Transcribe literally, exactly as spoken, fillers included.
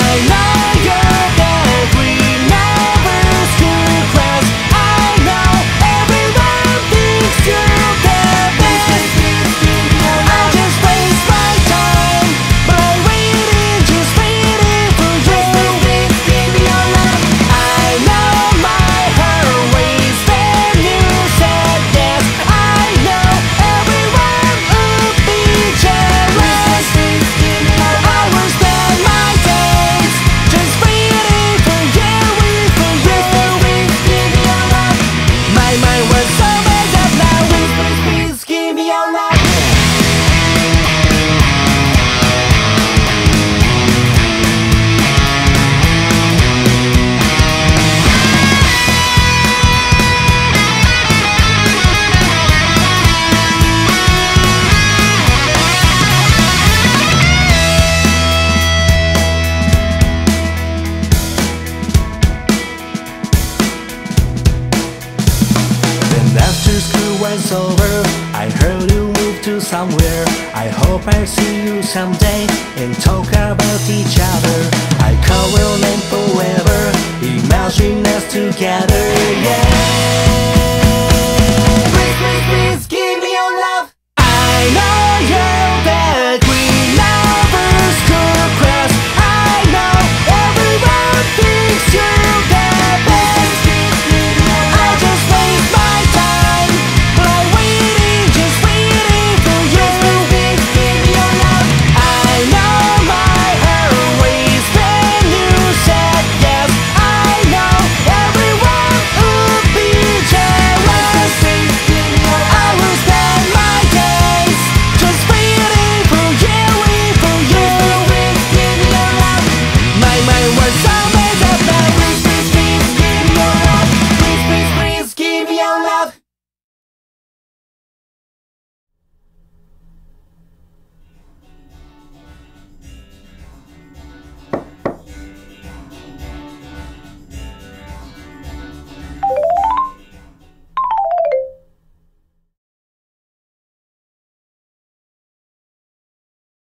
was over, I heard you moved to somewhere. I hope I see you someday and talk about each other. I call your name forever, imagine us together, yeah. Please, please, please give me your love. I know you're that we lovers could cross. I know everyone thinks you're the best. I just waste my time by waiting, just waiting for you. Please give me your love. I know my heart raced when you said yes. I know everyone would be jealous. I will spend my days just waiting for you, waiting for you. Please give me your love. My mind was all made up now. Please, please, please give me your love. Please, please, please give me your love.